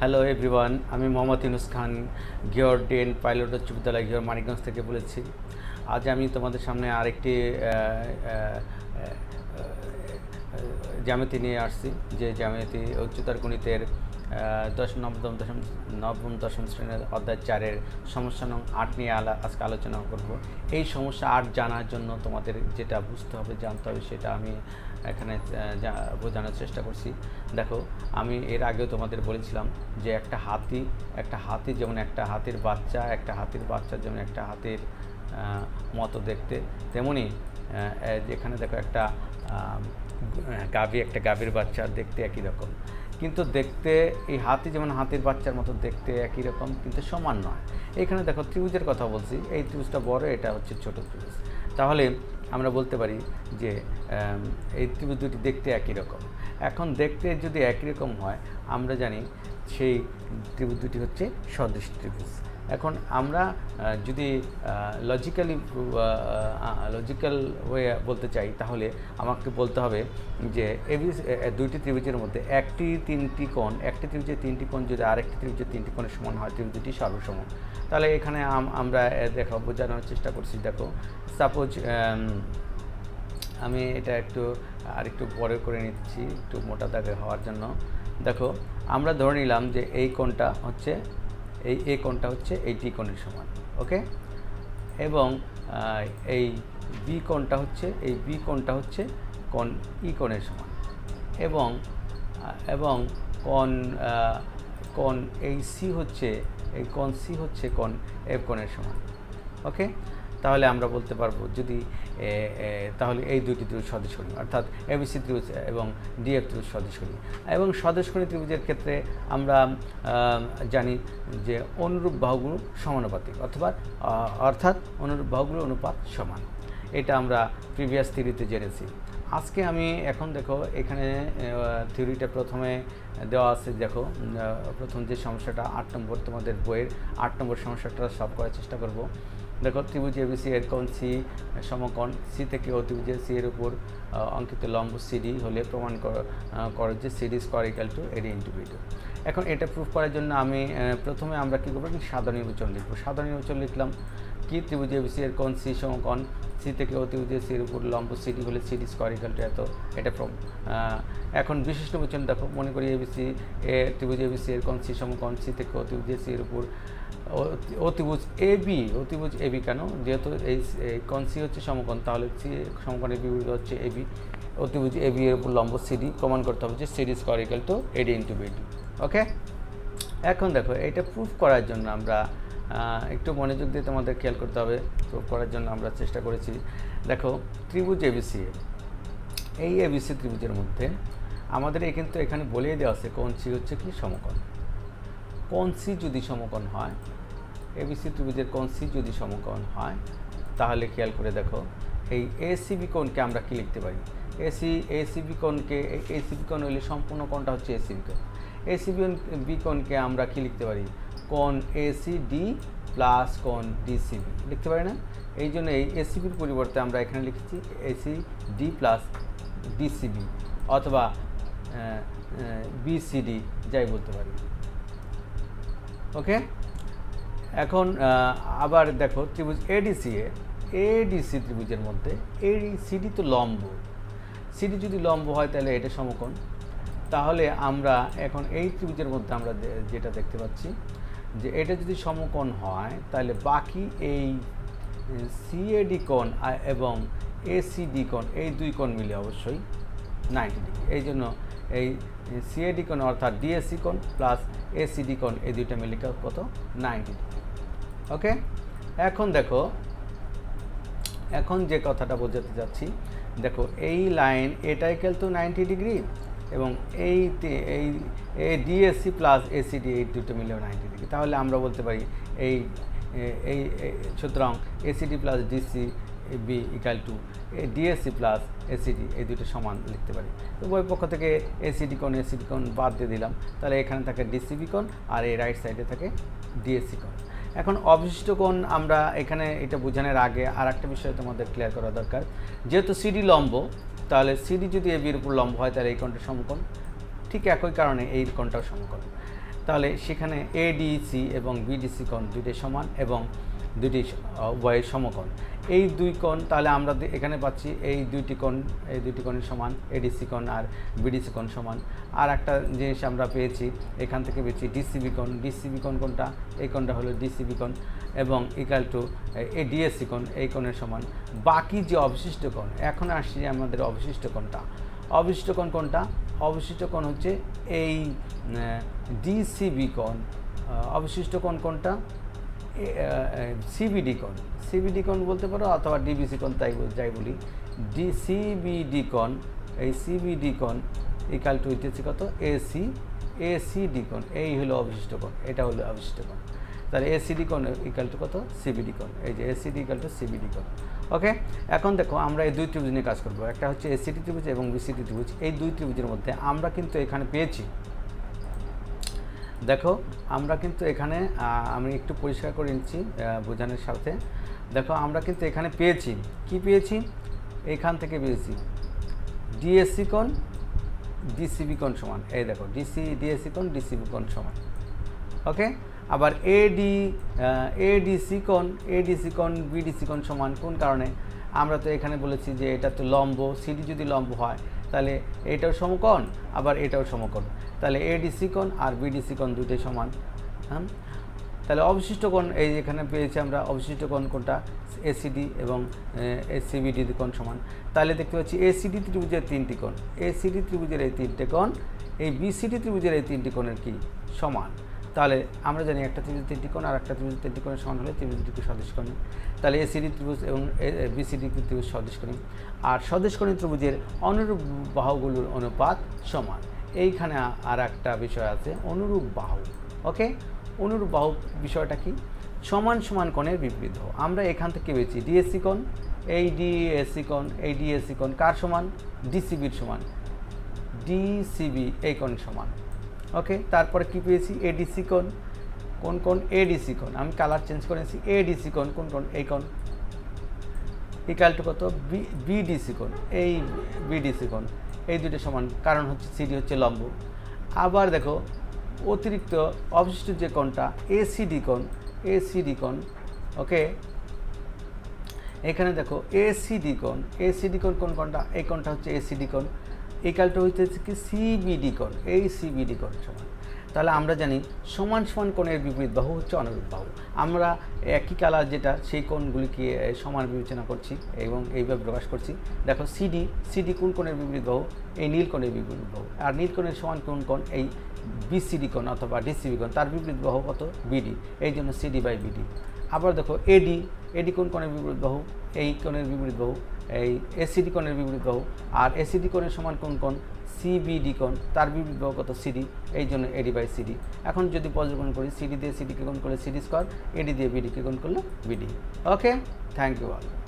Hello everyone, আমি মোহাম্মদ ইউনুস খান, গিয়র ডেন পাইলট উচ্চ বিদ্যালয় গিয়র মানিকগঞ্জ থেকে বলেছি। আজ আমি তোমাদের সামনে আরেকটি জ্যামিতি নিয়ে আসছি, যে জ্যামিতি উচ্চতর গণিতের নবম দশম শ্রেণীর অধ্যায় 4-এর সমস্যা নং 8 নিয়ে আজকে আলোচনা করব। এই সমস্যা 8 জানার জন্য তোমাদের যেটা বুঝতে হবে, জানতে হবে, সেটা আমি এখানে বোঝানোর চেষ্টা করছি। দেখো, আমি এর আগেও তোমাদের বলেছিলাম যে একটা হাতি যেমন একটা হাতির বাচ্চা যেমন একটা হাতির মতো দেখতে, তেমনি এখানে দেখো একটা গাভীর বাচ্চা দেখতে একই রকম, কিন্তু দেখতে এই হাতি যেমন হাতির বাচ্চার মতো দেখতে একই রকম, কিন্তু সমান নয়। এখানে দেখো ত্রিভুজের কথা বলছি, এই ত্রিভুজটা বড়, এটা হচ্ছে ছোট ত্রিভুজ। তাহলে আমরা বলতে পারি যে এই ত্রিভুজ দুটি দেখতে একই রকম। এখন দেখতে যদি একই রকম হয়, আমরা জানি সেই ত্রিভুজ দুটি হচ্ছে সদৃশ ত্রিভুজ। এখন আমরা যদি লজিক্যাল ওয়ে বলতে চাই, তাহলে আমাকে বলতে হবে যে দুইটি ত্রিভুজের মধ্যে একটি ত্রিভুজের তিনটি কোণ যদি আরেকটি ত্রিভুজের তিনটি কোণের সমান হয়, ত্রিভুজ দুটি সর্বসম। তাহলে এখানে আমরা বোঝানোর চেষ্টা করছি। দেখো, সাপোজ আমি এটা আরেকটু বড় করে নিচ্ছি, একটু মোটা দাগে হওয়ার জন্য। দেখো, আমরা ধরে নিলাম যে এই কোণটা হচ্ছে এই কোণটা হচ্ছে এই ডি কোণের সমান, ওকে, এবং এই বি কোণটা হচ্ছে কোণ ই কোণের সমান, এবং কোণ এই কোণ সি হচ্ছে কোণ এফ কোণের সমান, ওকে। তাহলে আমরা বলতে পারবো তাহলে এই দুটি ত্রিভুজ সদৃশকোণী, অর্থাৎ এবিসি ত্রিভুজ এবং ডিএফ ত্রিভুজ সদৃশকোণী। এবং সদৃশকোণী ত্রিভুজের ক্ষেত্রে আমরা জানি যে অনুরূপ বাহুগুলো সমানুপাতিক, অর্থাৎ অনুরূপ বাহুগুলো অনুপাত সমান। এটা আমরা প্রিভিয়াস থিওরিতে জেনেছি। আজকে আমি এখন দেখো, এখানে থিওরিটা প্রথমে দেওয়া আছে। দেখো, প্রথম যে সমস্যাটা 8 নম্বর, তোমাদের বইয়ের 8 নম্বর সমস্যাটা সলভ করার চেষ্টা করব। দেখো, ত্রিভুজ এবিসি এর কোণ সি সমকোণ সি থেকে অতিভুজের সি এর উপর অঙ্কিত লম্ব সিডি হলে প্রমাণ করো যে CD square equal to AD into BD. এখন এটা প্রুফ করার জন্য আমি প্রথমে আমরা কী করবো, সাধারণ নির্বাচন লিখব। সাধারণ নির্বাচন লিখলাম কি, ত্রিভুজ এবিসি এর কোণ সি সমকোণ সি থেকে অতিভুজের সি এর উপর লম্ব সিডি হলে সিডি স্কয়ার ইকুয়াল টু এত। এটা এখন বিশেষ নির্বাচন দেখো, মনে করি ত্রিভুজ এবিসি এর কোণ সি সমকোণ সি থেকে অতিভুজের সি এর উপর অতিভুজ এবি কেন, যেহেতু এই কোণ সি হচ্ছে সমকোণ, তাহলে সি সমকোণ এবি হচ্ছে এবি, অতিভুজ এবি এর উপর লম্ব সিডি, প্রমাণ করতে হবে যে CD square equal to AD into BD, okay. এখন দেখো, এটা প্রুফ করার জন্য আমরা একটু মনোযোগ দিয়ে তোমাদের খেয়াল করতে হবে। প্রুফ করার জন্য আমরা চেষ্টা করেছি। দেখো, ত্রিভুজ এবিসি, এই এবিসি ত্রিভুজের মধ্যে আমাদের কিন্তু এখানে বলেই দেওয়া আছে কোণ সি হচ্ছে কি সমকোণ। কোণ সি যদি সমকোণ হয়, এবিসি ত্রিভুজের কোণ সি যদি সমকোণ হয়, তাহলে খেয়াল করে দেখো, এই এসিবি কোণকে আমরা কি লিখতে পারি? এসিবি কোণ হলে সম্পূর্ণ কোণটা হচ্ছে এসিবি কোণ। এসিবি কোণকে আমরা কি লিখতে পারি? কোণ এসিডি প্লাস কোণ ডিসিবি লিখতে পারি না? এই জন্য এই এসিবির পরিবর্তে আমরা এখানে লিখেছি এসিডি প্লাস ডিসিবি, অথবা বিসিডি, যাই বলতে পারি, ওকে। এখন আবার দেখো, ত্রিভুজ এডিসি ত্রিভুজের মধ্যে সিডি তো লম্ব, সিডি যদি লম্ব হয় তাহলে এটা সমকোণ। তাহলে আমরা এখন এই ত্রিভুজের মধ্যে আমরা যেটা দেখতে পাচ্ছি যে এটা যদি সমকোণ হয়, তাহলে বাকি এই সিএডি কোণ এবং এসিডি কোণ, এই দুই কোণ মিলে অবশ্যই 90 ডিগ্রি। এই জন্য এই সিএডি কোণ অর্থাৎ ডিএসি কোণ প্লাস এসিডি কোণ, এই দুইটা মিলে কত? 90 ডিগ্রি, ওকে। এখন দেখো, এখন যে কথাটা বোঝাতে যাচ্ছি, দেখো এই লাইন এটা ইকুয়াল টু 90 ডিগ্রি, এবং এই ডিএসসি প্লাস এসিডি, এই দুটো মিলেও 90 ডিগ্রি। তাহলে আমরা বলতে পারি সুতরাং ACD plus DC B equal to DSC plus ACD, এই দুটো সমান লিখতে পারি। তো বই পক্ষ থেকে এসিডি কোণ বাদ দিয়ে দিলাম, তাহলে এখানে থাকে ডিসিবি কোণ, আর এই রাইট সাইডে থাকে ডিএসসি কোণ। এখন অবশিষ্ট কোণ আমরা এখানে এটা বোঝানোর আগে আর একটা বিষয় তোমাদের ক্লিয়ার করা দরকার। যেহেতু সিডি লম্ব, তাহলে সিডি যদি এবির উপর লম্ব হয়, তাহলে এই কোণটা সমকোণ। ঠিক একই কারণে এই কোণটাও সমকোণ। তাহলে সেখানে এডিসি এবং বিডিসি কোণ দুইটাই সমান এবং দুটি উভয়ের সমকোণ। এই দুই কোণ তাহলে আমরা এখানে পাচ্ছি এই দুইটি কোণের সমান, এডিসি কোণ আর বিডিসি কোণ সমান। আর একটা জিনিস আমরা পেয়েছি এখান থেকে পেয়েছি ডিসিবি কোণ। ডিসিবি কোণ কোনটা? এই কোণটা হলো ডিসিবি কোণ এবং ইকুয়াল টু এই ডিএসসি কোণ, এই কোণের সমান। বাকি যে অবশিষ্ট কোণ, এখন আসছি আমাদের অবশিষ্ট কোণটা। অবশিষ্ট কোণ কোনটা? অবশিষ্ট কোণ হচ্ছে এই ডিসিবি কোণ। অবশিষ্ট কোণ কোনটা? সিবিডি কোণ। সিবিডি কোণ বলতে পারো অথবা ডিবিসি কোণ, যাই বলি। সিবিডি কোণ, এই সিবিডি কোণ ইকুয়াল টু হইতেছে কত? এসিডি কোণ। এই হলো অবশিষ্ট কোণ, এটা হলো অবশিষ্ট কোণ। তাহলে এসিডি কোণ ইকুয়াল টু কত? সিবিডি কোণ। এই যে এসিডি ইকুয়াল টু সিবিডি কোণ। ওকে, এখন দেখো আমরা এই দুই ত্রিভুজ নিয়ে কাজ করবো। একটা হচ্ছে এসিডি ত্রিভুজ এবং বিসিডি ত্রিভুজ। এই দুই ত্রিভুজের মধ্যে আমরা কিন্তু এখানে পেয়েছি, দেখো আমরা কিন্তু এখানে আমি একটু পরিষ্কার করে নিচ্ছি বোঝানোর সাথে। দেখো আমরা কিন্তু এখানে পেয়েছি, কি পেয়েছি? এখান থেকে পেয়েছি ডিএসসি কোণ ডিসিবি কোণ সমান। এই দেখো ডিএসসি কোণ ডিসিবি কোণ সমান। ওকে, আবার এডিসি কোণ বিডিসি কোণ সমান। কোন কারণে? আমরা তো এখানে বলেছি যে এটা তো লম্ব, সিডি যদি লম্ব হয় তাহলে এটাও সমকোণ আবার এটাও সমকোণ। তাহলে এডিসি কোণ আর বিডিসি কোণ দুটোই সমান। হ্যাঁ, তাহলে অবশিষ্ট কোণ এই এখানে পেয়েছি আমরা। অবশিষ্ট কোণ কোনটা? এসিডি এবং সিবিডি কোণ সমান। তাহলে দেখতে পাচ্ছি এসিডি ত্রিভুজের তিনটি কোণ, এসিডি ত্রিভুজের এই তিনটে কোণ এই বিসিডি ত্রিভুজের এই তিনটি কোণের কি সমান। তাহলে আমরা জানি একটা ত্রিভুজের তিনটি কোণ আর একটা ত্রিভুজের তিনটি কোণের সমান হলে ত্রিভুজটিকে সদৃশকোণী। তাহলে এসিডি ত্রিভুজ এবং বিসিডি ত্রিভুজ সদৃশকোণী। আর সদৃশকোণী ত্রিভুজের অনুরূপ বাহুগুলোর অনুপাত সমান। এইখানে আর একটা বিষয় আছে, অনুরূপ বাহু। ওকে, অনুরূপ বাহু বিষয়টা কি? সমান সমান কোণের বিপরীত বাহু। আমরা এখান থেকে পেয়েছি ডিএসসি কোণ, এই ডিএসসি কোণ কার সমান? ডিসিবির সমান। ডিসিবি এই কোণ সমান। ওকে, তারপরে কি পেয়েছি? এডিসি কোণ। কোন কোণ? এডিসি কোণ। আমি কালার চেঞ্জ করেছি। এডিসি কোণ কোন কোণ? এই কোণ ইকুয়াল টু কত? বিডিসি কোণ। এই বিডিসি কোণ এই দুটো সমান, কারণ হচ্ছে সিডি হচ্ছে লম্ব। আবার দেখো অতিরিক্ত অবশিষ্ট যে কোণটা এসিডি কোণ। ওকে, এখানে দেখো এসিডি কোণ কোন কোণটা? এই কোণটা হচ্ছে এসিডি কোণ। ইকুয়াল টু হচ্ছে কি? সিবিডি কোণ। এই সিবিডি কোণ সমান। তাহলে আমরা জানি সমান সমান কোণের বিপরীত বাহু হচ্ছে অনুরূপ বাহু। আমরা একই কালার যেটা সেই কোণগুলিকে সমান বিবেচনা করছি এবং এইভাবে প্রকাশ করছি। দেখো সিডি কোন কোণের বিপরীত বাহু? এই নীল কোণের বিপরীত বাহু। আর নীল কোণের সমান কোন কোণ? এই বিসিডি কোণ অথবা ডিসিবি কোণ, তার বিপরীত বাহু কত? বিডি। এই জন্য সিডি বাই বিডি। আবার দেখো এডি কোন কোণের বিপরীত বাহু? এই কোণের বিপরীত বাহু, এই এসিডি কোণের বিপরীত বাহু। আর এসিডি কোণের সমান কোন কোণ? সিবিডি কোণ, তার বিপরীত বাহু কত? সিডি। এই জন্য এডি বাই সিডি। এখন যদি পর্যবেক্ষণ করি, সিডি দিয়ে সিডিকে গুণ করলে সিডি স্কোয়ার, এডি দিয়ে বিডিকে গুণ করলে বিডি। Okay, thank you all.